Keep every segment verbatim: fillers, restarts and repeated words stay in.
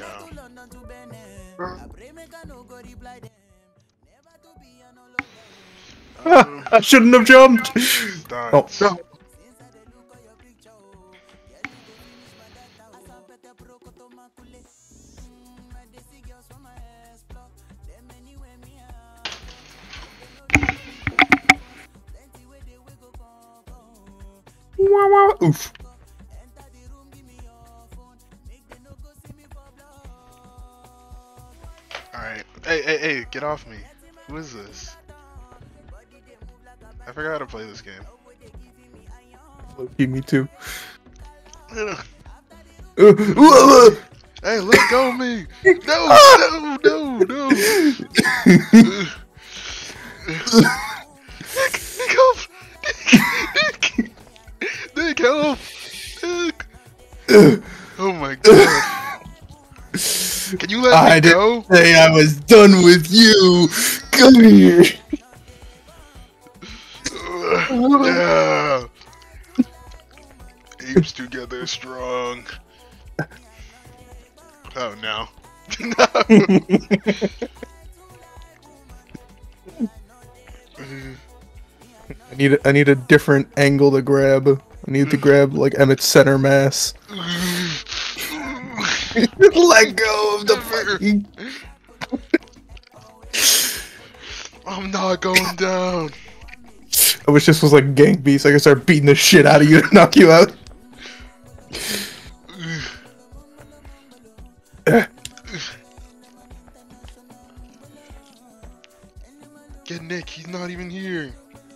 Ah, I shouldn't have jumped. Oh no. Oof. Alright. Hey, hey, hey, get off me. Who is this? I forgot how to play this game. Low-key, me too. Hey, let go of me! No, no, no, no! Nick, help! Nick! Nick, help! Nick! Oh my god. Can you let I me go? didn't say I was done with you! Come here! Yeah! Apes together strong. Oh no. No! I need a, I need a different angle to grab. I need to grab like Emmett's center mass. Let go of the fucking. I'm not going down. I wish this was like Gang Beast. I could start beating the shit out of you to knock you out. Get Nick, he's not even here.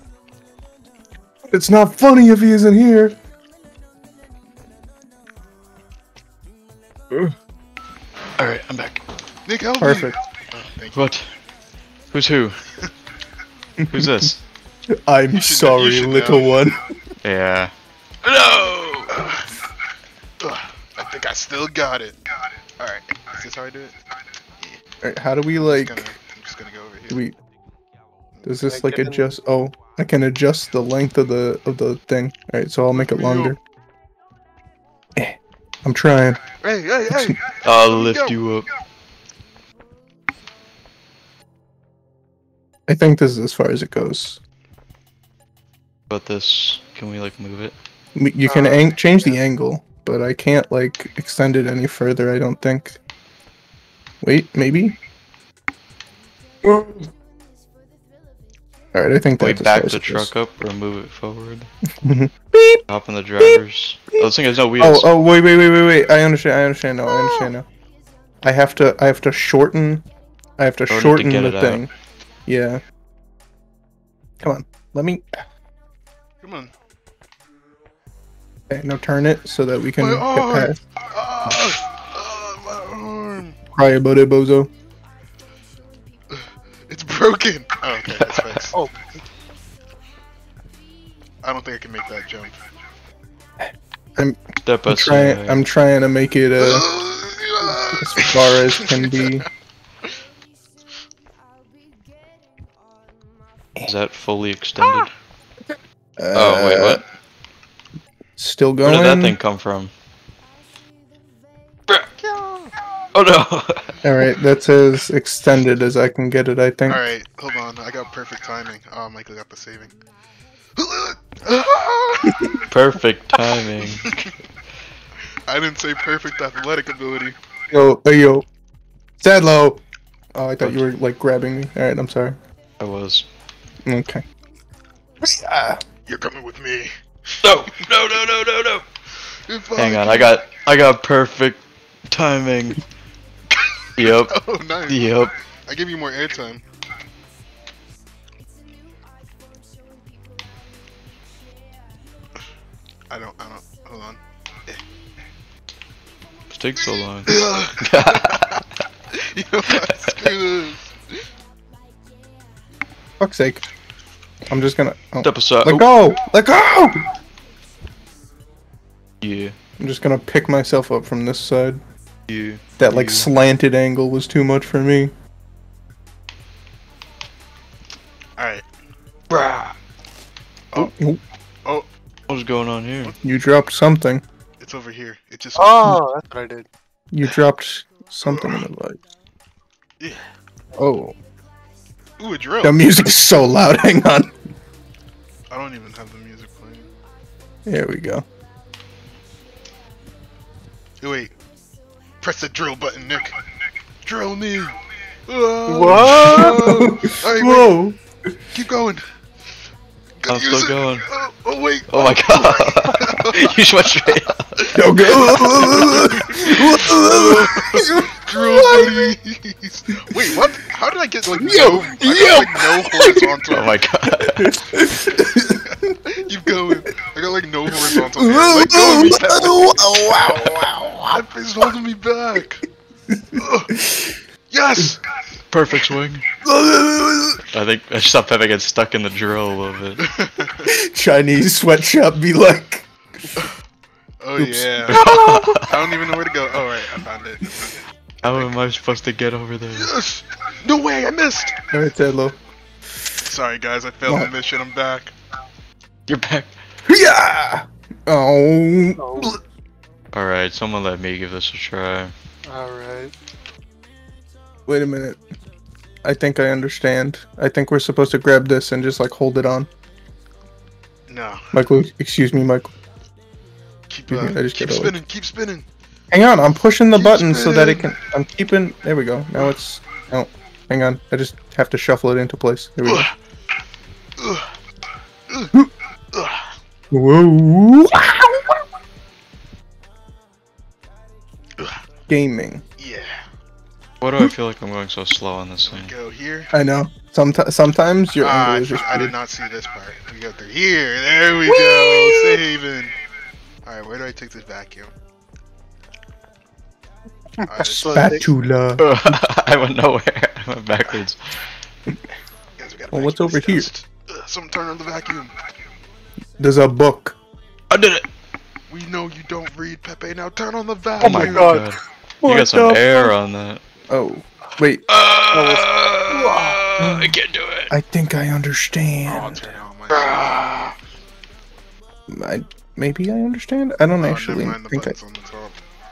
It's not funny if he isn't here. Alright, I'm back. Nick, help Perfect. me. Oh, thank you. What? Who's who? Who's this? I'm You should- sorry, you should little know. one. Yeah. No! Ugh, I think I still got it. Alright, is this how I do it? Alright, how do we I'm like? just gonna, I'm just gonna go over here. Do we? Does this like adjust? Oh, I can adjust the length of the of the thing. Alright, so I'll make it longer. Eh, I'm trying. Hey, hey, hey! I'll Let me lift go. you up. I think this is as far as it goes. About this, can we like move it? We- You can ang change the angle, but I can't like extend it any further. I don't think. Wait, maybe. All right, I think Can we that's as back far as the it goes. truck up or move it forward? Beep. Hop in the drivers. Oh, this thing has no Oh, wheels. oh, wait, wait, wait, wait, wait. I understand. I understand now. I understand now. I have to. I have to shorten. I have to Shorten to shorten get the it out. thing. Yeah. Come on. Let me. Come on. Okay, now turn it so that we can My get arm! past. Ah, ah, my arm! Cry about it, bozo. It's broken! Oh, okay, that's fixed. Oh, I don't think I can make that jump. I'm, Step I'm trying. aside. I'm trying to make it uh, as far as can be. Is that fully extended? Uh, Oh, wait, what? Still Where going. did that thing come from? Oh no! All right, that's as extended as I can get it. I think. Alright, hold on. I got perfect timing. Oh, Michael got the saving. Perfect timing. I didn't say perfect athletic ability. Yo, hey, yo, Sadlo. Oh, I thought you were like grabbing me. All right, I'm sorry. I was. Okay. Ah. You're coming with me. No! No! No! No! No! No! If Hang on, I got, I got perfect timing. Yep. Oh, nice. Yep. I give you more airtime. I don't, I don't, hold on. It takes so long. You know what? Screw this. Fuck's sake. I'm just gonna. Oh. Step aside. Let Oh, go! Let go! yeah. I'm just gonna pick myself up from this side. Yeah. That like yeah. slanted angle was too much for me. Alright. Brah. Oh, oh, Oh, What's going on here? you dropped something. it's over here. It just. oh, that's what I did. You dropped. something in the light. Yeah. Oh, Ooh, a drill. the music's so loud. Hang on. I don't even have the music playing. There we go. Oh, wait. Press the drill button, Nick. Drill me. Whoa. What? Alright, Whoa! wait. Keep going. Gotta I'm use still it. going. Oh, oh, wait. Oh my god. You just went straight up. Go go! Drill booties. Wait, what? How did I get like Yo, no? I got, yo. like no horizontal. Oh my god. Keep going. I got like no horizontal. Here. Let go of me. That, that face is holding me back. Ugh. Yes. Perfect swing. I think I stopped having get stuck in the drill a little bit. Chinese sweatshop be like. Oh Oops. yeah. I don't even know where to go. Oh right, I found it. How am I supposed to get over there? Yes. No way, I missed. Alright, Tedlo. Sorry guys, I failed the mission. I'm back. You're back. Yeah. Oh. Oh. Alright, someone let me give this a try. Alright. Wait a minute. I think I understand. I think we're supposed to grab this and just like hold it on. No. Michael, excuse me, Michael. Keep Excuse uh, me, I just keep got away. spinning. Keep spinning. Hang on, I'm pushing the Keep button so that it spinning. can. I'm keeping. There we go. Now it's. Oh, hang on. I just have to shuffle it into place. There we go. Ugh. Ugh. Ugh. Whoa! Gaming. Yeah. Why do I feel like I'm going so slow on this thing? Go here. I know. Sometimes, sometimes your Ah, angle I, is just. I did weird. not see this part. We go through here. There we go. Saving. Alright, where do I take this vacuum? Alright, Spatula. I went nowhere. I went backwards. guys, we gotta Well, what's vacuum over this here? dust. Ugh, someone turn on the vacuum. There's a book. I did it! We know you don't read, Pepe. Now turn on the Oh vacuum. my God. god. What You got some the air fuck? on that. Oh, wait. Uh, I can't do it. I think I Oh, I'll understand. turn it on my. I maybe I understand. I don't Oh, actually never mind, the think I. button's on the top.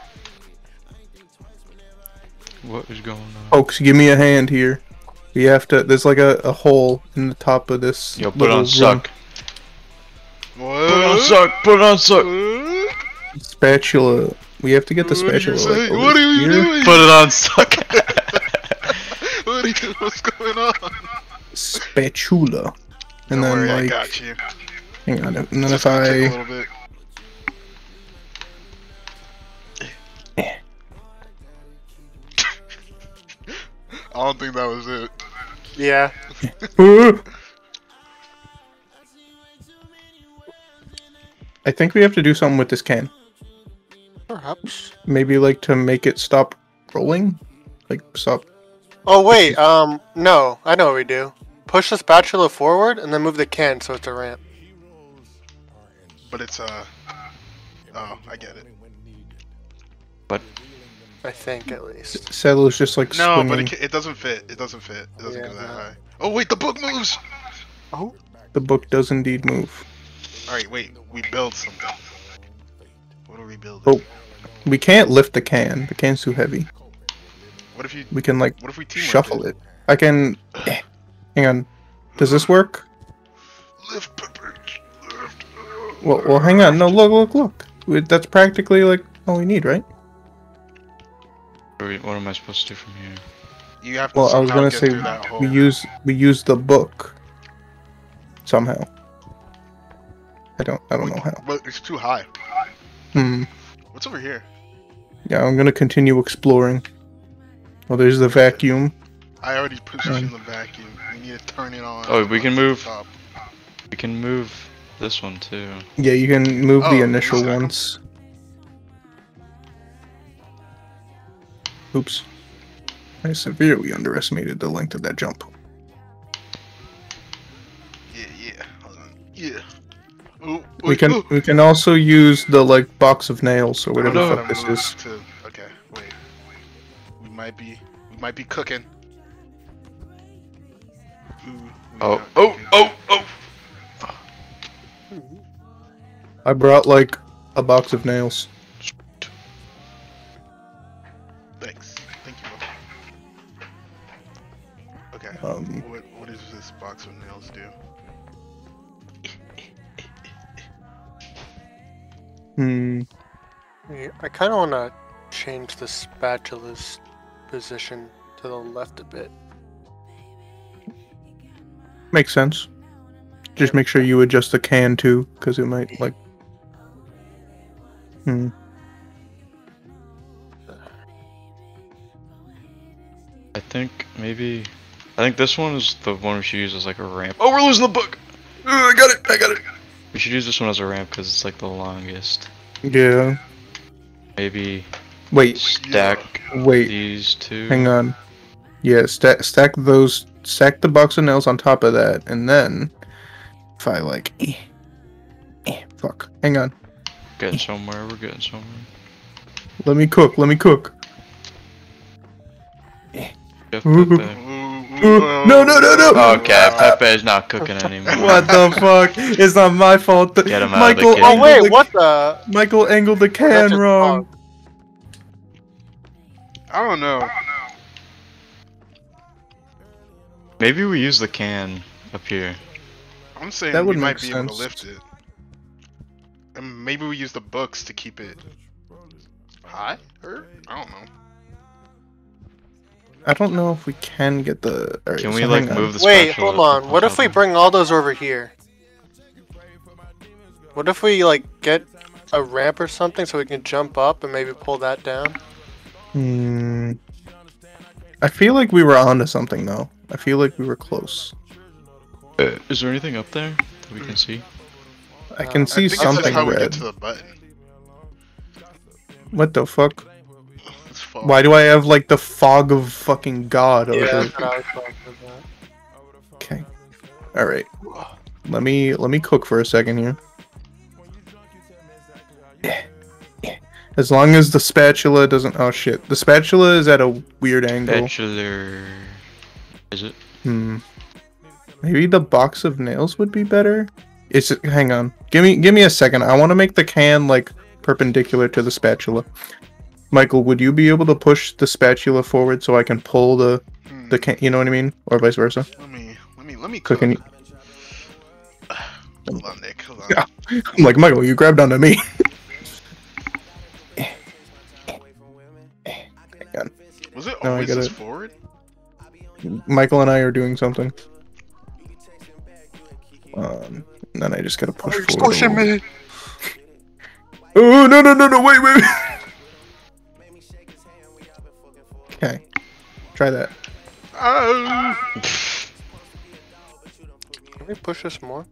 What is going on? Folks, give me a hand here. We have to. There's like a, a hole in the top of this. Yo, put it little on room. suck. What? Put it on suck. Put it on suck. What? Spatula. We have to get the What are you spatula. saying? Like, over What are you here. doing? Put it on suck. What are you doing? What's going on? Spatula. And Don't then worry, I like, got you. hang on. And then Just if gonna take a I. little bit. I don't think that was it. Yeah. I think we have to do something with this can. Perhaps. Maybe like to make it stop rolling, like stop. Oh wait, um, no, I know what we do. Push the spatula forward and then move the can so it's a ramp. But it's uh oh, I get it. But I think at least. Saddle's just like No, swinging. but it, ca- it doesn't fit. It doesn't fit. It doesn't Yeah, go that no. high. Oh wait, the book moves. Oh. The book does indeed move. All right, wait. We build something. What are we building? Oh. We can't lift the can. The can's too heavy. What if you? We can like What if we team shuffle it. I can. Eh. Hang on. Does this work? Lift, Pepper. Lift. Well, well, hang on. No, look, look, look. We- That's practically like all we need, right? what am I supposed to do from here? You have to Well, I was somehow gonna get say through that hole. we use we use the book somehow. I don't I don't know how. But it's too high. Hmm. What's over here? Yeah, I'm gonna continue exploring. Oh, there's the vacuum. I already positioned Um. the vacuum. We need to turn it on. Oh, we can on the move. top. We can move this one too. Yeah, you can move Oh, the you initial stack 'em? ones. Oops. I severely underestimated the length of that jump. Yeah, yeah. Hold on. Yeah. Oh, We wait, can oh. we can also use the like box of nails or whatever no. the fuck this is. Too. Okay, wait. We might be, we might be cooking. Ooh, we Oh, not oh, cooking. oh, oh! I brought like a box of nails. Thanks. Um, What what does this box of nails do? hmm. Yeah, I kind of want to change the spatula's position to the left a bit. Makes sense. Just make sure you adjust the can too, because it might like. Hmm. I think maybe. I think this one is the one we should use as like a ramp. Oh, we're losing the book! Uh, I got it. I got it. We should use this one as a ramp because it's like the longest. Yeah. Maybe Wait. stack Wait. these two. Hang on. Yeah. Stack. Stack those. Stack the box of nails on top of that, and then if I like. Eh, eh, fuck. Hang on. Getting somewhere. We're getting somewhere. Let me cook. Let me cook. Jeff Ooh. Pepe. Ooh, no, no, no, no! Okay, Pepe's not cooking anymore. What the fuck? It's not my fault. The, Get him out of the Michael kitchen. Oh angled wait, the, what the? Michael angled the That's can just wrong. wrong. I don't know. Maybe we use the can up here. I'm saying That we would might make be able to sense. lift it. And maybe we use the books to keep it high? Or I don't know. I don't know if we can get the. All right, Can so we hang like on. move the Wait, spatula hold on. up What if we top? bring all those over here? What if we like get a ramp or something so we can jump up and maybe pull that down? Hmm. I feel like we were onto something though. I feel like we were close. Is there anything up there that we can see? I can Uh, see I think something that's how we red. get to the button. What the fuck? It's fog. Why do I have like the fog of fucking God over? Yeah, that's what I was talking about. Okay. All right. Let me let me cook for a second here. As long as the spatula doesn't. Oh shit! The spatula is at a weird angle. Spatula. Is it? Hmm. Maybe the box of nails would be better. Is it? Hang on. Give me give me a second. I want to make the can like perpendicular to the spatula. Michael, would you be able to push the spatula forward so I can pull the Hmm, the can? You know what I mean, or vice versa? Let me let me let me cook. Cooking. Hold on, Nick. Hold on. Yeah. I'm like Michael. You grabbed onto me. Hang on. Was it No, I always get this it. forward? Michael and I are doing something. Um, and then I just gotta push forward. a Pushing little. me. Oh no no no no! Wait wait. wait. Okay, try that. Oh. Can we push this more?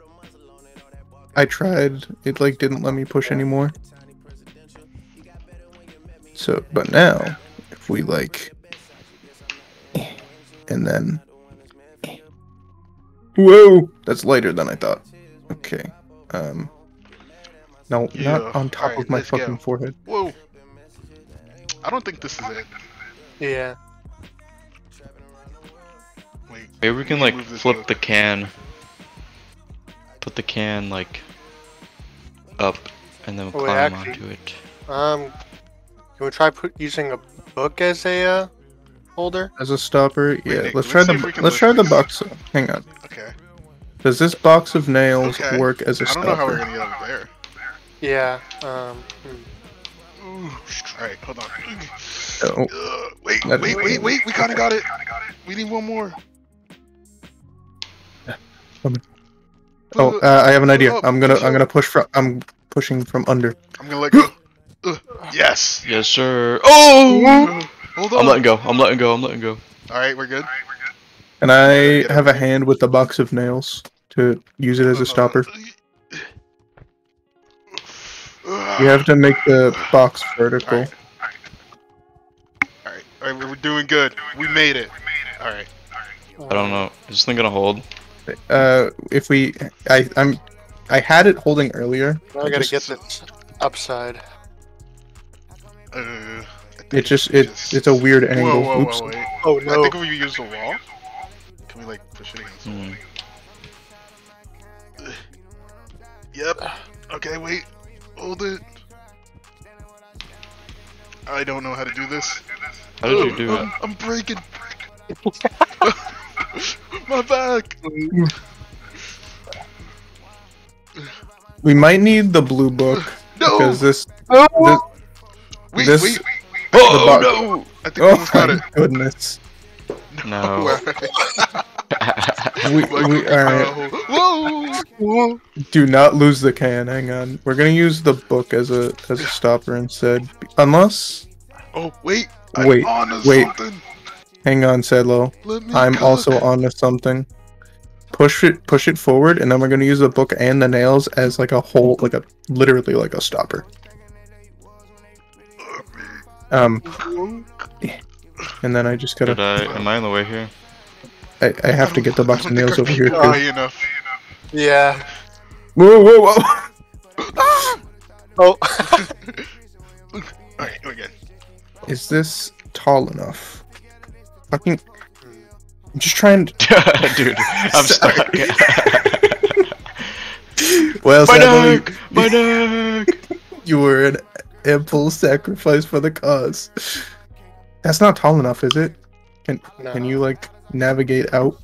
I tried. It like didn't let me push anymore. So, but now, if we like, and then, whoa, that's lighter than I thought. Okay. Um. No, Yeah, not on top alright, of my let's go. fucking forehead. Whoa. I don't think this is it. Yeah. Wait. Maybe we can let me like move this flip book. the can. Put the can like up, and then Oh, wait, climb actually- onto it. Um, can we try put using a book as a uh, holder? As a stopper, yeah. Nick, let's let's try see the if we can let's lift try the this. box. Hang on. Okay. Does this box of nails Okay. work as a I don't know how we're stopper? gonna get over there. Yeah. Um. hmm. Ooh. Alright, hold on. Oh, Uh, wait, That- wait, wait, wait. We kinda got it. We need one more. oh uh, I have an idea. Up, I'm gonna push I'm gonna up. push from I'm pushing from under. I'm gonna let go. Uh, yes. Yes, sir. Oh! Hold on. I'm letting go. I'm letting go. I'm letting go. Alright, we're good. And I Get have a over here. hand with the box of nails to use it as a stopper. You have to make the box vertical. Alright. Alright, alright, we're doing good. We made it. Alright. I don't know. Is this thing gonna hold? Uh, if we, I I'm, I had it holding earlier. Now I It gotta just- get this upside. Uh, I think It just we it it's a weird angle. Whoa, whoa, Oops. whoa, wait. Oh I no. think if we use the wall, can we like push it against the wall? Hmm. Yep. Okay, wait. Hold it. I don't know how to do this. How did you do I'm, it? I'm breaking. My back! We might need the blue book No! because this. Oh, this Wait, this- wait, wait! Oh box- no! I think we oh almost got my it. goodness. No. We, we alright. Whoa! whoa. Do not lose the can. Hang on. We're gonna use the book as a as a stopper instead. Unless. Oh, wait! Wait, I'm on to wait. something! Hang on, Sedlo. Let me I'm cook. also onto something. Push it, push it forward, and then we're gonna use the book and the nails as like a whole, like a literally like a stopper. Um, and then I just gotta. Did I? Am I in the way here? I, I have to get the box of nails over here High too. enough. Yeah. Whoa, whoa, whoa! Oh. Alright, go again. Is this tall enough? Fucking. I'm just trying to. Dude, I'm stuck. Well, My sadly, neck! My neck! you were an ample sacrifice for the cause. That's not tall enough, is it? Can No. Can you like navigate out?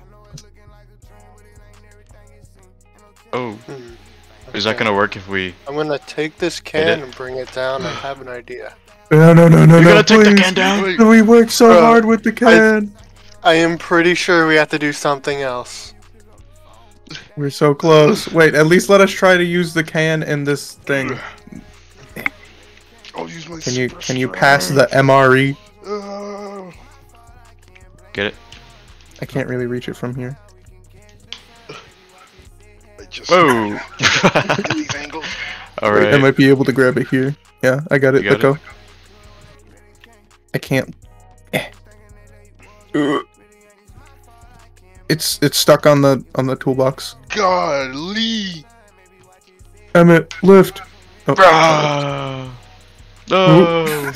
Oh, Hmm. is that Okay. gonna work if we? I'm gonna take this Hit can it. and bring it down. I have an idea. No, no, no, no, You're no! gonna take the please. can down? Wait, We worked so Bro, hard with the can. I am pretty sure we have to do something else. We're so close. Wait, at least let us try to use the can in this thing. I'll use my Can you super can you strength. pass the M R E? Uh, Get it? I can't really reach it from here. I just Whoa! at these angles. Wait, I Alright. might be able to grab it here. Yeah, I got it. You got Let go. I can't. Eh. Ugh. It's it's stuck on the on the toolbox. Golly! Emmett, lift. Oh. Bruh. No!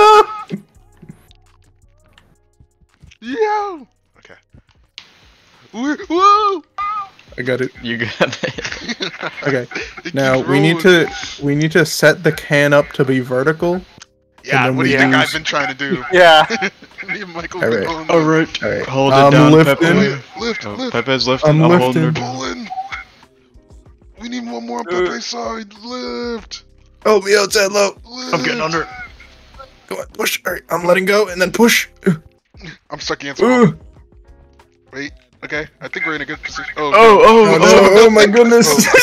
Yo! Okay. We're, whoa! I got it. You got it. Okay. It Now keeps we need rolling. to we need to set the can up to be vertical. Yeah, then what do we you think use- I've been trying to do? Yeah. Me and Michael All been right. on the- Alright. All right. Hold it I'm down, lifting. Pepe. Lift, Oh, lift, Pepe's lifting. I'm I'm, holding her lifting. down. pulling. We need one more on Pepe's side. Lift, Help me out, Sedlo. lift. I'm getting under. Go on, push. All right, I'm letting go and then push. I'm stuck against the wall. Ugh. Wait, okay. I think we're in a good position. Oh, Oh, no. Oh, oh, no, oh! oh my goodness!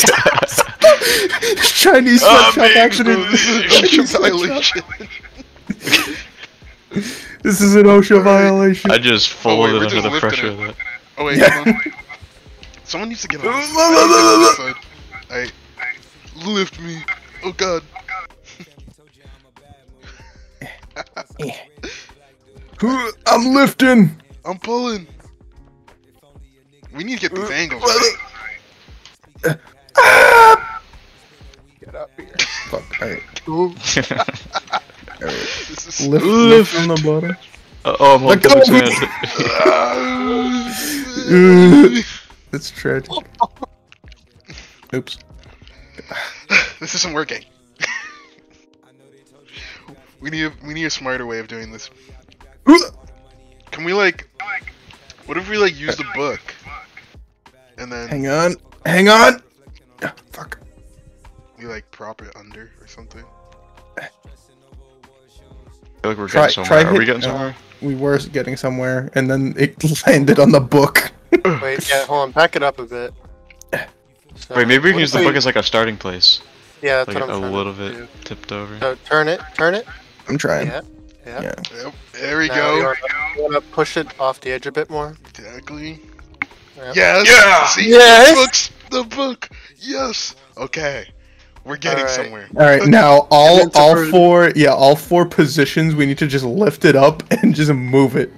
Chinese Ah, sweatshop big accident. OSHA violation. This is an OSHA violation. I just Oh, wait, folded we're under just the lifting pressure it. of that. Oh wait, Yeah. hold on. Someone needs to get on this side. Alright. Lift me. Oh god. I'm lifting. I'm pulling. We need to get these angles. Get up here. Fuck. All right. Ooh. All right. This is Lift, Lift. lift from the bottom. Uh, oh, I'm Let holding go. Pepe's hand. That's tragic. Oops. This isn't working. we need a, we need a smarter way of doing this. Can we like, what if we like use the book, and then Hang on. Hang on. Ah, fuck. we like prop it under or something? I feel like we're Try- getting try somewhere. Are hit- we getting no. somewhere? We were getting somewhere, and then it landed on the book. Wait, yeah, hold on. Back it up a bit. So, Wait, maybe we can what use if the book as like a starting place. Yeah, that's Like what I'm a trying little to bit do. tipped over. So turn it, turn it. I'm trying. Yeah, yeah. Yeah. Yep. There we Now go. You wanna, you wanna push it off the edge a bit more? Exactly. Yeah. Yes. Yeah! See, Yes! the books. The book. Yes. Okay. We're getting Alright. somewhere. All right, now all then to all further- four yeah all four positions we need to just lift it up and just move it.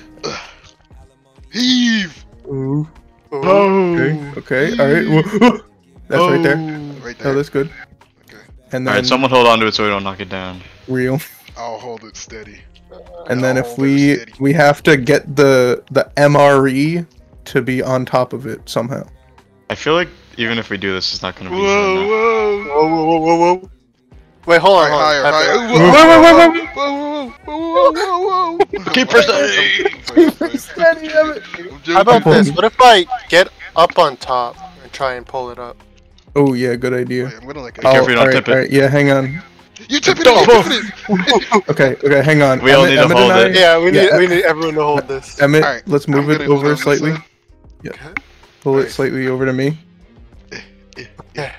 Heave. Ooh. Ooh. Okay. Okay. All right. Whoa. That's right there. Right there. Oh, that's good. Okay. And then Alright, someone hold on to it so we don't knock it down. real. I'll hold it steady. And then I'll if hold it we steady. we have to get the the M R E to be on top of it somehow. I feel like even if we do this, it's not gonna be Whoa, hard enough. whoa. Whoa, whoa, whoa, whoa, whoa. Wait, hold on, Alright, hold on. higher, Back higher. it up. Whoa, Whoa, whoa, whoa, whoa, whoa, whoa, whoa, whoa. whoa, whoa, whoa, whoa. Keep her steady. Keep her steady, Emmett. How about this? What if I get up on top and try and pull it up? Oh yeah, good idea. Wait, I'm gonna like. Be careful you don't alright, tip it. alright, yeah, hang on. You tip it! You tipping it! Okay, okay, hang on. We all Emmett, need to Emmett hold and I- it. Yeah, we need Yeah. we need everyone to hold this. Emmett, Alright, let's move I'm it gonna hold over on slightly. this side. Yeah. Okay. Pull it Alright. slightly over to me. Alright.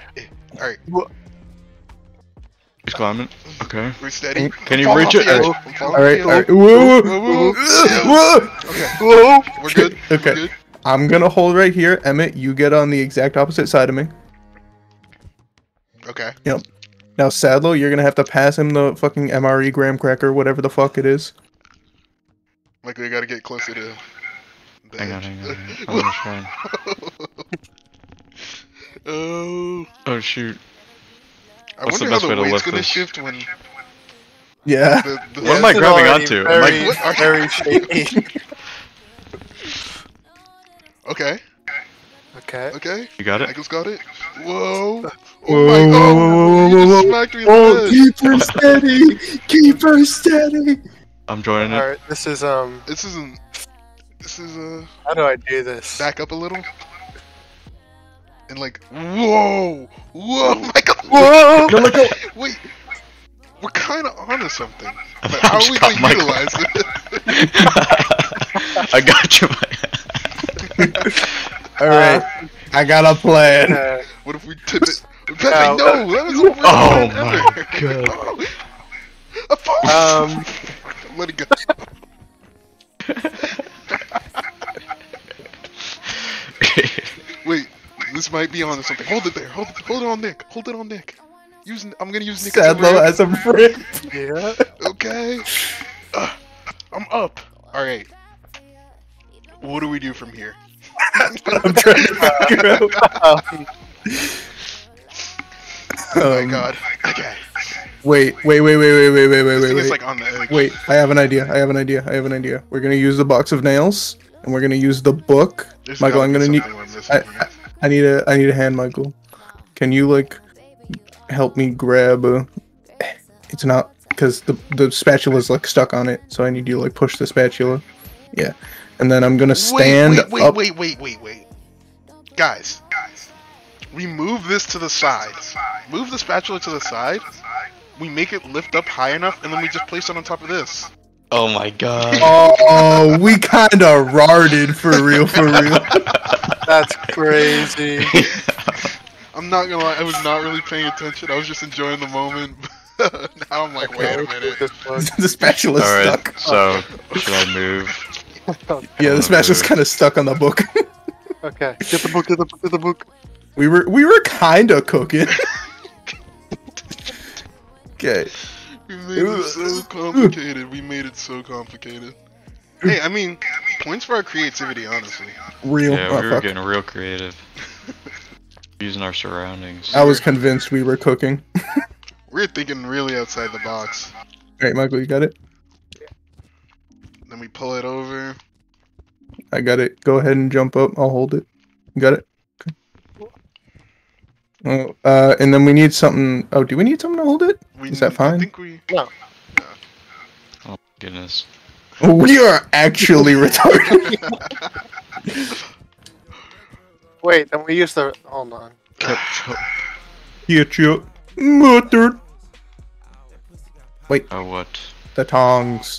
He's climbing. Okay. We're steady. Can you I'm reach falling it? off the edge. I'm falling Alright, off the edge. alright. Whoa, Whoa, whoa, whoa. whoa. Okay. Whoa! We're good. Okay. We're good. I'm gonna hold right here. Emmett, you get on the exact opposite side of me. Okay. Yep. Now, Sadlo, you're gonna have to pass him the fucking M R E graham cracker, whatever the fuck it is. Like we gotta get closer to. The Hang on, edge. hang on. Hang on. I'm just trying. Oh. Oh shoot. I What's the wonder best how way the to weight's lift gonna this? shift when Yeah. the, the What am I This is grabbing already onto? Am Very, I- What are- very shaky. Okay. Okay. Okay. You got it? Michael's got it. Whoa. Oh Whoa, my whoa, god. whoa, You whoa, just whoa. smacked me in Oh, the head. keep her steady! Keep her steady! I'm joining it. Alright, this is um. This isn't. This is uh. How do I do this? Back up a little. And like, whoa, whoa, Michael. Whoa! No, Michael! Wait, we're kind of onto something. But how are we gonna Michael. utilize it? I got you. Alright, I got a plan. Uh, What if we tip it? Pepe, Ow. no, that was the worst Oh plan my ever. God. A phone. um. Let it go. Wait, this might be onto something. Hold it there. Hold it. Hold it on Nick. Hold it on Nick. Use. I'm gonna use Nick as a Sadlo ramp. as a friend. Yeah. Okay. Uh, I'm up. Alright. What do we do from here? I'm trying to figure out. Um, Oh my Um, god. Okay. Wait, wait, wait, wait, wait, wait, wait, wait, This wait, thing is wait. like on the edge. Wait, I have an idea. I have an idea. I have an idea. We're gonna use the box of nails, and we're gonna use the book. There's Michael, gotta I'm be gonna need. something we're missing I, here. I, I need a. I need a hand, Michael. Can you like help me grab? A, it's not because the the spatula's like stuck on it, so I need you to like push the spatula. Yeah, and then I'm gonna stand wait, wait, up. wait, wait, wait, wait. Guys, guys, we move this to the side. Move the spatula to the side. We make it lift up high enough, and then we just place it on top of this. Oh my god. Oh, we kind of rarded for real, for real. that's crazy. I'm not gonna lie, I was not really paying attention. I was just enjoying the moment. Now I'm like, wait a minute. The spatula's Alright, stuck. so should I move? Yeah, the spatula's kind of stuck on the book. Okay. Get the book. Get the book. Get the book. We were we were kind of cooking. Okay. We made it so complicated. We made it so complicated. Hey, I mean, points for our creativity, honestly. Real. Yeah, oh, we were fuck. getting real creative. Using our surroundings. I was convinced we were cooking. We're thinking really outside the box. Alright, Michael, you got it? Then we pull it over. I got it. Go ahead and jump up. I'll hold it. You got it? Okay. Oh, uh, and then we need something. Oh, do we need something to hold it? We, Is that I fine? think we. No. Oh goodness. We are actually retarded. Wait. Then we use the. Hold on. Ketchup. Get you muttered. Wait, Oh what? the tongs.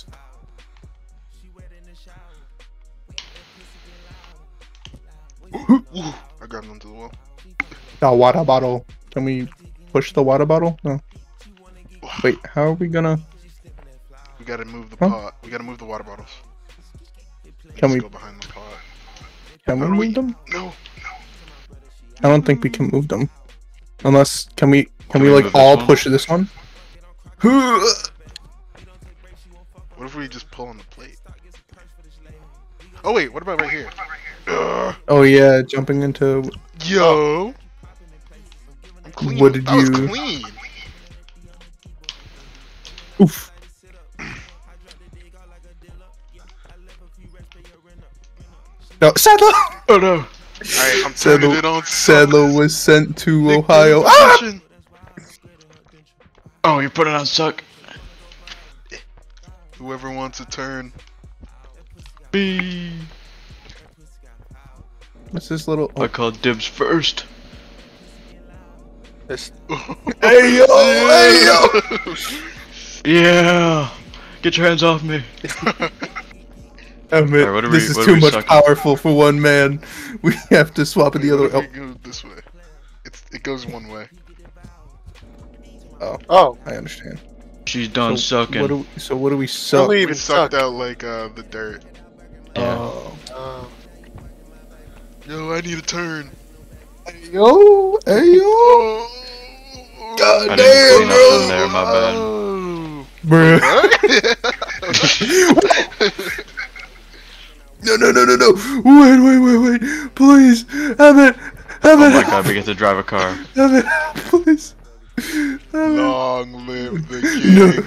Ooh, I grabbed onto the wall. The water bottle. Can we push the water bottle? No. Wait, how are we gonna? We gotta move the Huh? pot. We gotta move the water bottles. Can Just we- go behind the pot? Can we How do we- move them? No. I don't think we can move them. Unless, can we? Can, Can we we like move this all one? push this one? What if we just pull on the plate? Oh wait, what about right here? Ugh. Oh yeah, jumping into. Yo. I'm clean. What did that was you- clean. Oof. No, Sadlo. Oh no! Alright, I'm turning it on. Sadlo was sent to Nick, Ohio. pay Ah! attention. Oh, you're putting on suck. Whoever wants a turn. B. What's this little? I Oh. call dibs first. This. Hey yo! Hey yo! Yeah. Get your hands off me. I mean, Alright, what are this we- is what are too we much sucking? powerful for one man. We have to swap it the What other. if we Oh, go this way? It's it goes one way. oh, Oh, I understand. She's done So sucking. what do we, so what do we suck? Really? We Even sucked suck. out like uh the dirt. Yeah. Oh. uh, Yo, I need a turn. Hey yo! Hey yo! Oh, God I damn, didn't clean bro. up in there, my bad. Oh. Bruh. What? No, no, no, no, no! Wait, wait, wait, wait! Please, Emmett, Emmett, Oh my god, we get to drive a car. Emmett, please. Emmett. Long live the No.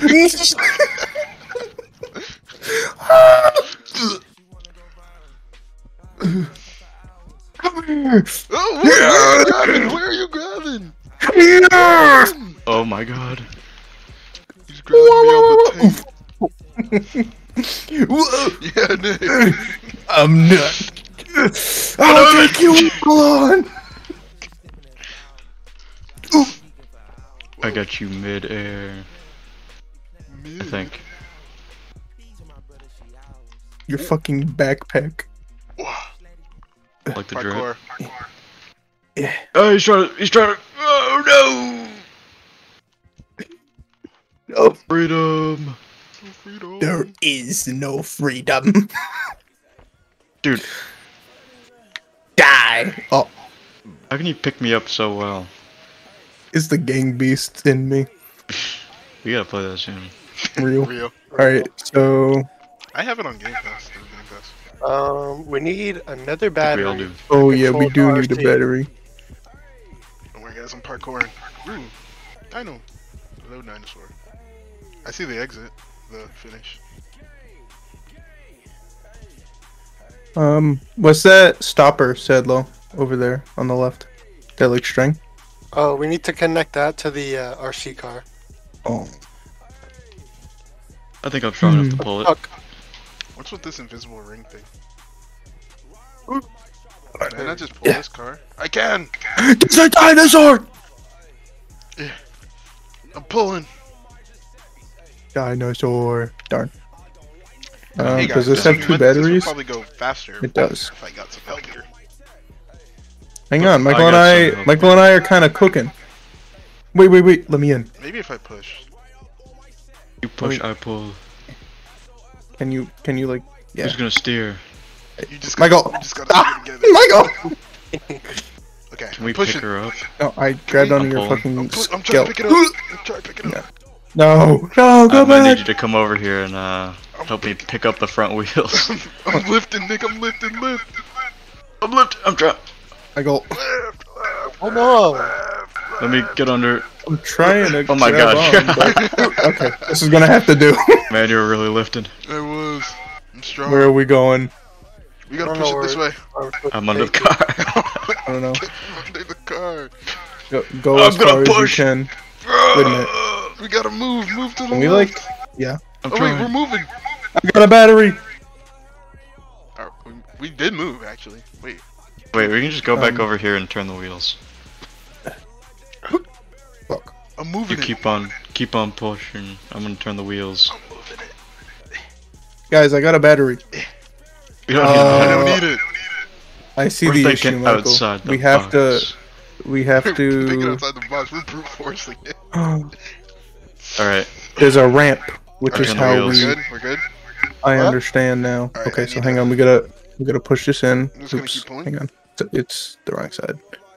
Come here! Oh, where are you grabbing? Where are you grabbing? Here! Oh my god. He's grabbing me on the tape. Whoa. Yeah, Nick. I'm not. I'll take you on. I got you mid-air, I think. Your fucking backpack. Like the drip. Parkour. Yeah. Oh, he's trying to, he's trying to, oh no! Oh, Freedom! Freedom. there is no freedom. Dude, Die. Oh, how can you pick me up so well? it's the gang beast in me. We gotta play that soon. Real. Real. Alright, so. I have it on Game Pass. Through Game Pass. um, we need another We battery. all do. Oh, yeah, we do Control need a R C. battery. Don't worry, guys. I'm parkouring. Ooh, Dino. Hello, dinosaur. I see the exit. The finish. Um, what's that stopper, Sadlo, over there on the left? That like string? Oh, we need to connect that to the uh, R C car. Oh. I think I'm strong enough to Hmm. pull it. Fuck. What's with this invisible ring thing? Ooh. Can I just pull Yeah. this car? I can! It's a dinosaur! I'm pulling! Dinosaur. Darn. Um, Hey guys, does this would- have two This batteries? would probably go faster. It does. If I got some help here. Hang on, Michael I and got I, some help. Michael and I are kind of cooking. Wait, wait, wait. Let me in. Maybe if I push. You push, Wait. I pull. Can you? Can you like? Yeah. Who's gonna steer? You just gotta, Michael. You just gotta Ah, get together. Michael. Okay. Can we I'm pushing. pick her up? No, I grabbed I'm onto your pulling. fucking I'm, pu- I'm trying scalp. to pick it up. I'm trying to pick it up. No, no, go I might need back. you to come over here and uh, help me pick up the front wheels. I'm lifting, Nick. I'm lifting, lift. I'm lift. I'm trying. Michael, Lift, lift, Oh no! lift, Let me get under. I'm trying to. Oh my grab God. on, but- okay, this is gonna have to do. Man, you're really lifting. I was. I'm strong. Where are we going? We gotta I don't push know it this where- way. I'm supposed I'm to under the take it. car. I don't know. Get under the car. Go, go I'm as gonna far push. as you can. Wait a minute. We gotta move. Move to the Can we left. like? Yeah. I'm Oh wait, trying. we're moving. I got a battery. Uh, we, we did move actually. Wait. Wait, we can just go back Um, over here and turn the wheels. Fuck. I'm You moving it. keep on, keep on pushing. I'm gonna turn the wheels. I'm moving it. Guys, I got a battery. We don't Uh, need I that. don't need it. I see We're the thinking issue, Michael. outside the we have box. to. We have We're thinking to. outside the box. We're brute forcing it. Alright, There's a ramp, which Okay, is on the how wheels. we. We're good. We're good. I What? understand now. Alright, Okay, I so need hang to- on. We gotta. We gotta push this in. I'm just gonna Oops. keep pulling. Hang on. It's, it's the wrong side.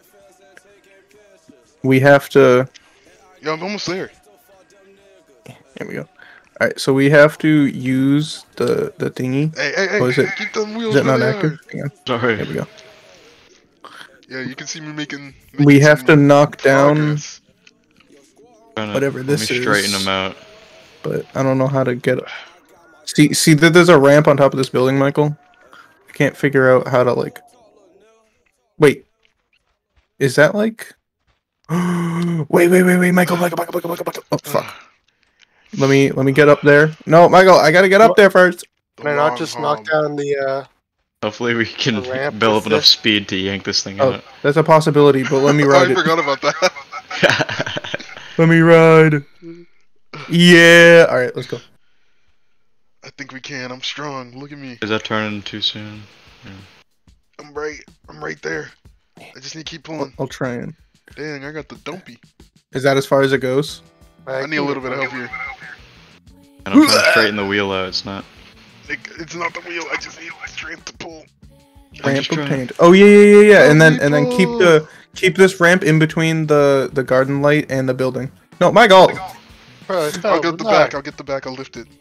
We have to. Yo, I'm almost there. Here we go. All right, so we have to use the the thingy. Hey, hey, hey. Oh, is it- Keep them wheels Is it where not they active? are. Hang on. sorry. Here we go. Yeah, you can see me making. making We have some to knock down, progress. Trying to- whatever let this me straighten is. them out. but I don't know how to get. See, see that there's a ramp on top of this building, Michael. I can't figure out how to like. Wait, is that like? wait, wait, wait, wait, Michael, Michael, Michael, Michael, Michael, Michael. Oh fuck! Let me let me get up there. No, Michael, I gotta get up there first. Can I not just knock down the, uh... Hopefully we can The ramp build with up enough this? speed to yank this thing Oh, out. that's a possibility, but let me I ride it. forgot about that. Let me ride. Yeah. All right, let's go. I think we can. I'm strong. Look at me. Is that turning too soon? Yeah. I'm right. I'm right there. I just need to keep I'll, pulling. I'll try and. Dang, I got the dumpy. Is that as far as it goes? I need a little bit of help here. And I'm trying to straighten the wheel out. It's not. It, it's not the wheel. I just need strength to pull. I'm Ramp just of trying- paint. Oh yeah, yeah, yeah, yeah. And then Help me and then keep pull. the keep this ramp in between the the garden light and the building. No, Michael. Bro, I'll get the back. I'll get the back. I'll lift it.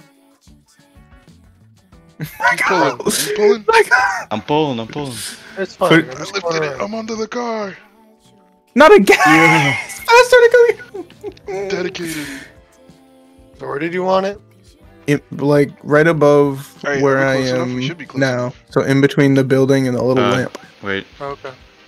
Keep pulling. You pulling? I'm pulling. I'm pulling. It's fine. Put- I'm I just lifted going it. around. I'm under the car. Not again. Faster to go. Dedicated. So where did you want it? It, like right above Alright, where are I we close enough? am We should be close now. enough. So in between the building and the little Uh, lamp. Wait. Okay.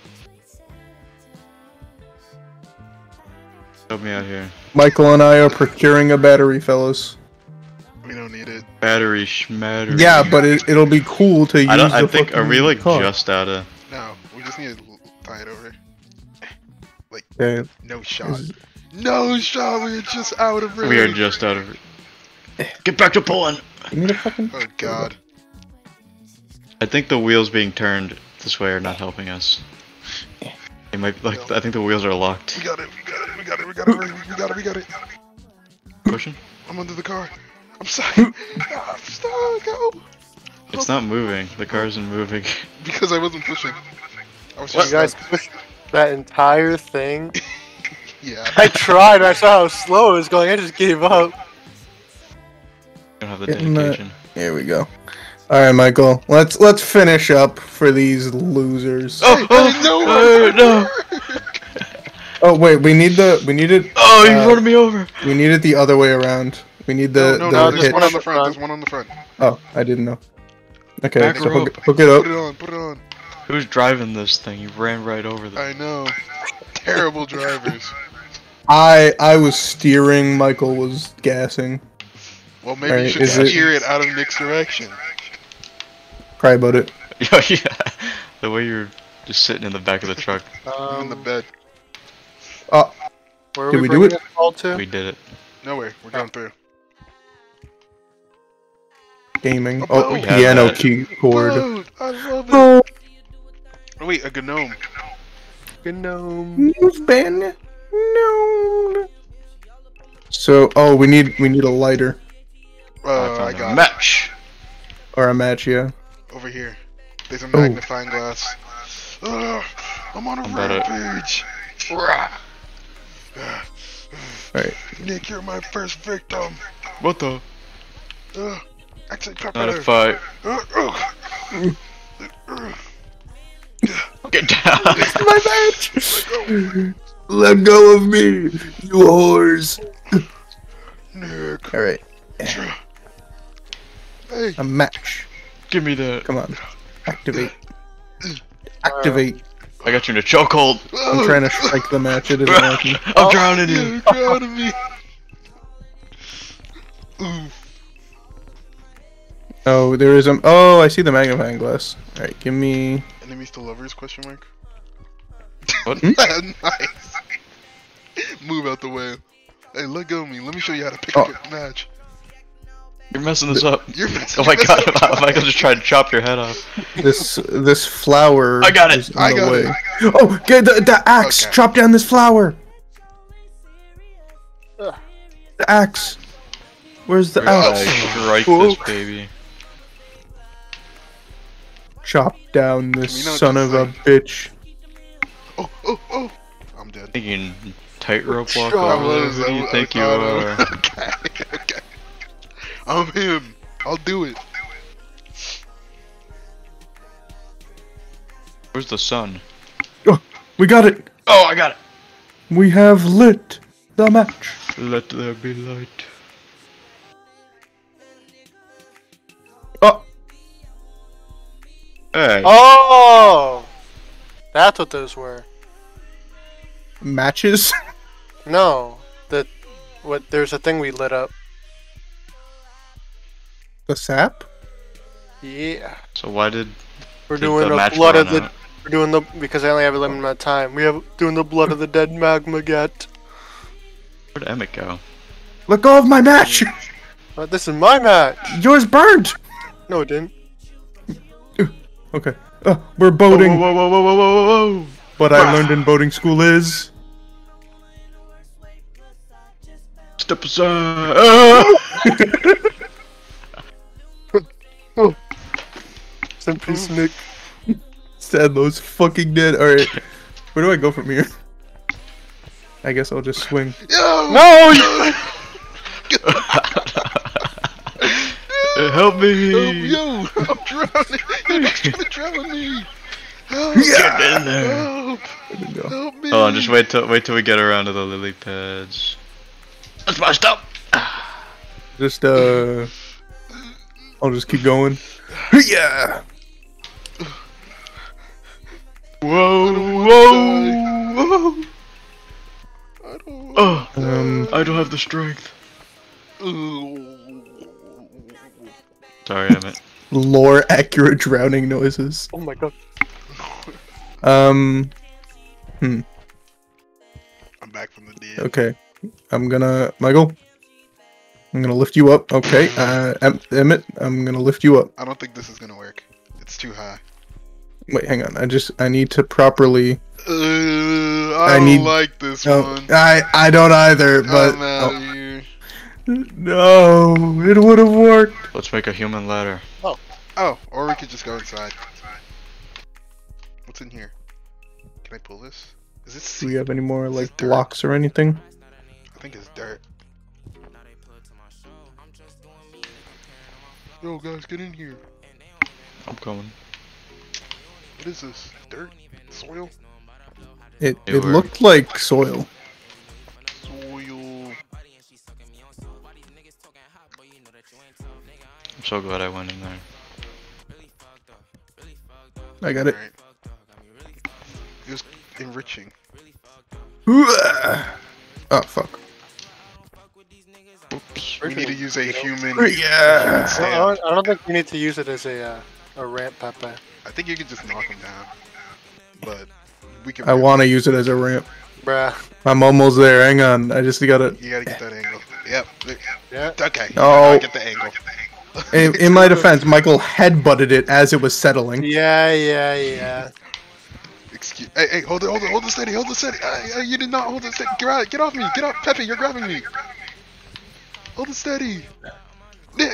Help me out here. Michael and I are procuring a battery, fellas. We don't need it. Battery schmattery. Yeah, but it, it'll be cool to use. I don't. I the think. Are we fucking like car. just out of? No, we just need to tie it over. Yeah. No shot. No shot. We're just out of range. We are just out of. Get back to pulling. You need a fucking. Oh god. I think the wheels being turned this way are not helping us. It might like. I think the wheels are locked. We got it. We got it. We got it. We got it. We got it. We got it. Pushing. I'm under the car. I'm stuck. I'm stuck. Go. It's not moving. The car isn't moving. Because I wasn't pushing. I was You just guys stuck. pushed that entire thing. Yeah. I tried. I saw how slow it was going. I just gave up. Don't have the Getting the- dedication. Here we go. All right, Michael. Let's let's finish up for these losers. Oh, oh, no, no. Oh wait, we need the we need it. Oh, you uh, running me over. We need it the other way around. We need the No, no, the no, there's hitch. one on the front. There's one on the front. Oh, I didn't know. Okay, Back so rope. hook, hook it up. Put it on. Put it on. Who's driving this thing? You ran right over the. I know. Terrible drivers. I I was steering. Michael was gassing. Well, maybe Alright, you should is it- steer it out of Nick's direction. Cry about it. Oh yeah. The way you're just sitting in the back of the truck. I'm in the Um, bed. Uh, where are Did we, we do bringing it? this all to? We did it. Nowhere. We're going through. gaming. A Oh, boat. We have piano that. keyboard. Boat. I love it. Oh, Oh, wait, a gnome. Gnome. move, Ben. No. So, oh, we need we need a lighter Uh, I found a got it. match. or a match, yeah. Over here. There's a Oh. magnifying glass. Ugh, I'm on a I'm about it. rampage. Rah. Alright. Nick, you're my first victim. What the? Ugh. Actually, pepper Not a there. fight. Ugh, ugh. Ugh. Get down. My match. Let go of me, you whores. Nick. Alright, Hey. a match. Give me that. Come on. Activate. Activate. I got you in a chokehold. I'm trying to strike the match, it isn't working. I'm drowning you. You're drowning me. Ooh. Oh, there is a. Oh, I see the magnifying glass. Alright, give me. Enemies to lovers? Question mark. What? Nice. Move out the way. Hey, let go of me. Let me show you how to pick Oh. up a match. You're messing this up. You're messing. Oh my you're god, messing up. Michael just tried to chop your head off. This this flower. I got it. is in I the got way. it. Oh, get the, the axe! Okay. Chop down this flower! Ugh. The axe! Where's the We're gonna axe? strike Oh. this baby. Chop down this Can we not son just of a bitch. Oh, oh, oh. I'm dead. You can tightrope walk Sure. I over there. was. Who I, do you was- think I you thought are? I- Okay, okay. I'm him. I'll do it. Where's the sun? Oh, we got it! Oh, I got it. We have lit the match. Let there be light. Oh, Hey. Oh! That's what those were. matches? No. The what? There's a thing we lit up. The sap? Yeah. So why did We're did doing the the match blood run of the. out? We're doing the because I only have a limited amount of time. We have doing the blood of the dead magma get. Where'd Emmett go? Let go of my match! But this is my match. Yours burned! No, it didn't. Okay. Uh, we're Whoa, boating. whoa, whoa, whoa, whoa, whoa, whoa, whoa! What I learned in boating school is... Step aside! Ah! Some piece, Nick. Sadlo's fucking dead. Alright. Where do I go from here? I guess I'll just swing. Yo! No! You... Help me! Oh, yo! I'm drowning! You're not trying to drown me! Help! Yeah! Get in there! Help! Go. Help me! Hold on, just wait till wait till we get around to the lily pads. That's my stop! Just, uh... I'll just keep going. Yeah! Whoa, wanna whoa, whoa! I don't Oh, Um... I don't have the strength. Ooh. Sorry, Emmett. Lore accurate drowning noises. Oh my god. Um... Hmm. I'm back from the dead. Okay. I'm gonna... Michael? I'm gonna lift you up. Okay. Uh, em Emmett, I'm gonna lift you up. I don't think this is gonna work. It's too high. Wait, hang on. I just... I need to properly... Uh, I, I don't need- like this No, one. I I don't either, but... I'm out oh. of here. No, it would have worked. Let's make a human ladder. Oh, or we could just go inside. What's in here? Can I pull this? Is this? Do we have any more, like, dirt. blocks or anything? I think it's dirt. Yo, guys, get in here. I'm coming. What is this? Dirt? Soil? It, It it worked. looked like soil. Soil. I'm so glad I went in there. I got it. Alright. It was enriching. Oh, fuck. Oops. We need to use a human. Yeah. I don't, I don't think we need to use it as a uh, a ramp, Pepe. I think you could just knock him down. But we can. I want to use it as a ramp. Bruh. I'm almost there. Hang on. I just gotta... You gotta get that angle. Yep. Yeah. Okay. Oh. I get the angle. In, in my defense, Michael headbutted it as it was settling. Yeah, yeah, yeah. Excuse. Hey, hey, hold it, hold it, hold it steady, hold it steady. Uh, uh, you did not hold it steady. Get out, get off me. Get off, Pepe. You're grabbing me. Hold it steady. No,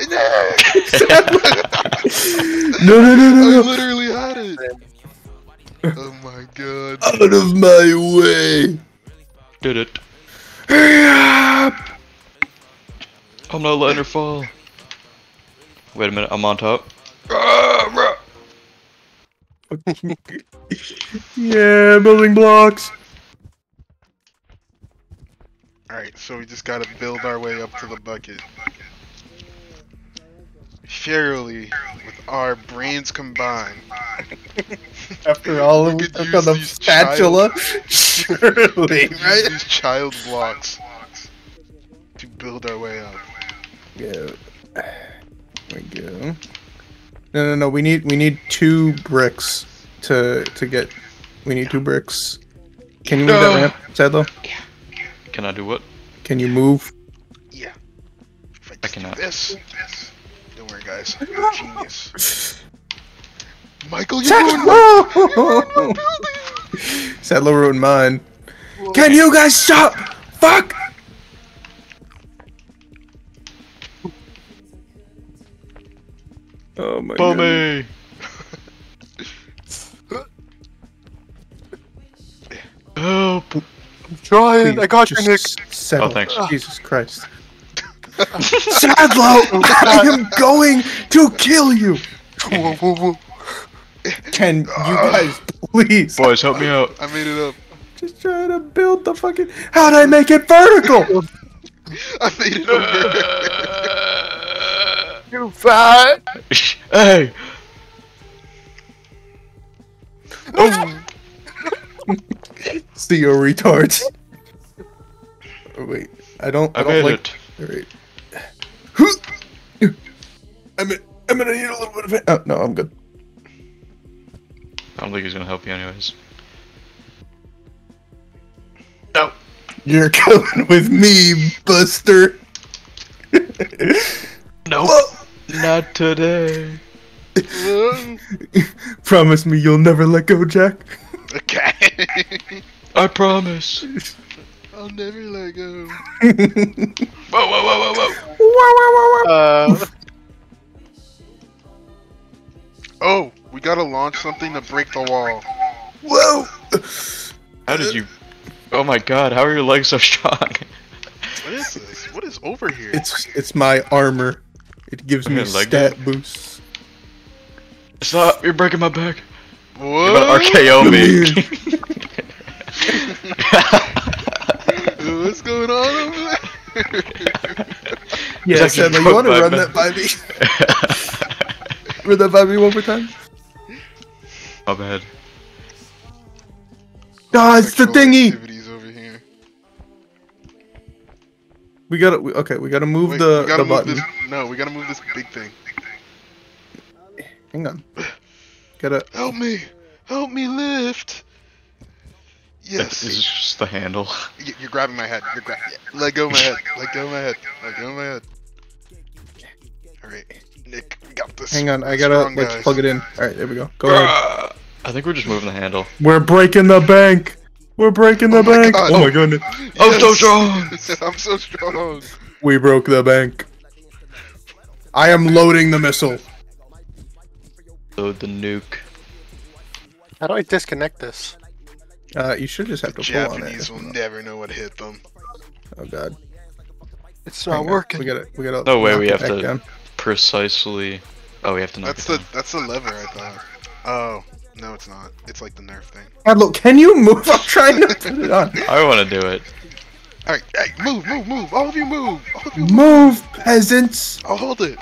No, no, no, no, I no. literally had it. Oh my god. Out of my way. Did it. Yeah. I'm not letting her fall. Wait a minute, I'm on top. Yeah, building blocks. Alright, so we just gotta build our way up to the bucket. Surely, with our brains combined. After all, We we could took use on the these spatula. Surely, Use right? these child blocks to build our way up. Yeah. There we go. No, no, no. We need we need two bricks to to get. We need two bricks. Can you move that ramp, Sadlo? Can I do what? Can you move? Yeah. If I I just do cannot. this, don't worry, guys. I'm a genius. Michael, you ruined my, you ruined my Sadlo! building. Sadlo ruined mine. Can you guys stop? Fuck! Oh my god. Bummy! Help! I'm trying. I got you, Nick. just settle. Oh, thanks. Jesus Christ. Sadlo! I am going to kill you! Whoa, whoa, whoa. Can you guys please Boys, help me out. I made it up. just try to build the fucking... How'd I make it vertical? I made it over. You fat. Hey! See you retards. Oh, wait, I don't. I, I don't made like. it. Alright. I'm, I'm gonna need a little bit of it. Oh, no, I'm good. I don't think he's gonna help you anyways. No. You're coming with me, Buster. Nope. Not today. Promise me you'll never let go, Jack. Okay. I promise. I'll never let go. Whoa, whoa, whoa, whoa, whoa. Wah, wah, wah, wah. Uh, Oh, we gotta launch something to break the wall. Whoa! How did you? Oh my God! How are your legs so strong? What is this? What is over here? It's it's my armor. It gives me Your leg stat day? boosts. Stop! You're breaking my back. What? You're about to R K O me. What's going on over there? Yeah, It's actually Sadler, you want to five run minutes. that by me? Run that by me one more time? My bad. Ah, it's the Sexual thingy! activities over here. We gotta, we, okay, we gotta move Wait, the, we gotta the move button. this. No, we gotta move this big thing. Hang on. Gotta, Help me! Help me lift! Yes. This is just the handle. Y- You're grabbing my head. You're gra- yeah. Let go of my head. Let go of my head. Let go of my head. Alright, Nick, we got this. hang on, I We're gotta, strong like, guys. plug it in. Alright, there we go. Go ahead. I think we're just moving the handle. We're breaking the bank! We're breaking the Oh my bank! God. Oh my goodness. I'm so Yes. strong. I'm so strong. We broke the bank. I am loading the missile. Load the nuke. how do I disconnect this? Uh, you should just have to pull on Japanese it. will never know what hit them. Oh god. It's Hang not on. working. We gotta, we gotta. No way knock we it have back to- down. Precisely. Oh, we have to knock That's it the down. that's the lever I thought. Oh no, it's not. It's like the Nerf thing. God, look, can you move? I'm trying to put it on. I want to do it. All right, hey, move, move, move! All of you move! All of you Move, peasants! I'll hold it.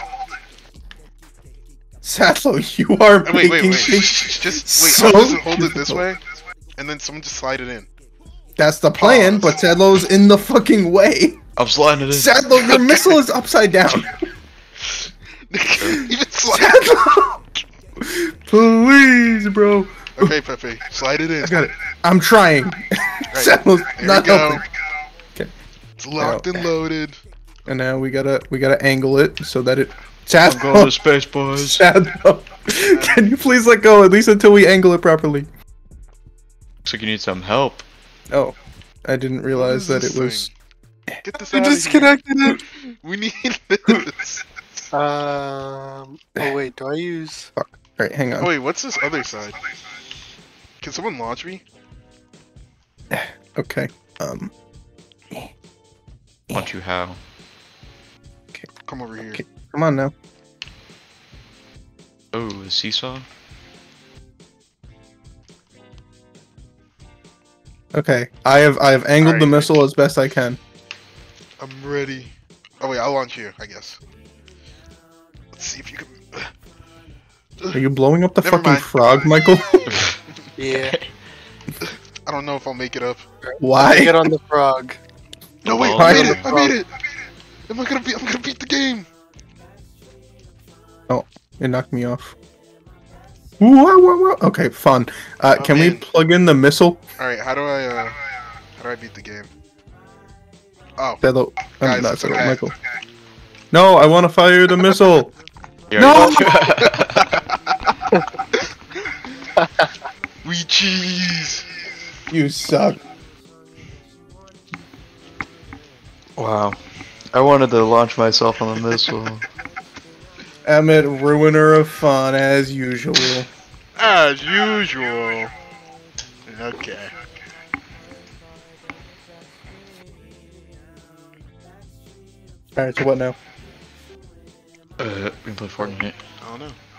Sadlo, you are Oh, wait, wait, making wait! things Just wait. so I'll just hold it this difficult. way, and then someone just slide it in. That's the plan, Pause. but Sadlo's in the fucking way. I'm sliding it in. Sadlo, your missile is upside down. Even slide. Sadlo! Please, bro. Okay, Pepe, slide it in. I got it. I'm trying. Right, Sadlo's there not we go. helping. Okay. It's locked Oh. and loaded. And now we gotta we gotta angle it so that it. I'm going Sadlo, to space, boys. Sadlo, can you please let go at least until we angle it properly? Looks like you need some help. Oh, I didn't realize What that is it this was. thing? Get this You out of here. disconnected it. We need this. Um. Oh wait, do I use? All right, hang on. Oh, wait, what's this other side? Can someone launch me? Okay. Um. Want you how? Come over here. Okay. Come on now. Oh, the seesaw? Okay. I have I have angled the Alright. missile as best I can. I'm ready. Oh wait, I'll launch you, I guess. Let's see if you can. Are you blowing up the Never fucking mind. frog, Michael? Yeah. I don't know if I'll make it up. Why? Get on the frog. No wait, Well, I I made don't it! I made it! Am I gonna beat? I'm gonna beat the game. It knocked me off. Whoa, whoa, whoa. Okay, fun. Uh, I'm can we in. plug in the missile? All right, how do I? uh... How do I beat the game? Oh, Hello. Guys, I'm not it's sorry, okay. Michael. No, I want to fire the missile. You No! already- we cheese. You suck. Wow. I wanted to launch myself on a missile. Emmett, ruiner of fun as usual. As usual. Okay. Alright, so what now? Uh, we can play Fortnite. I don't know.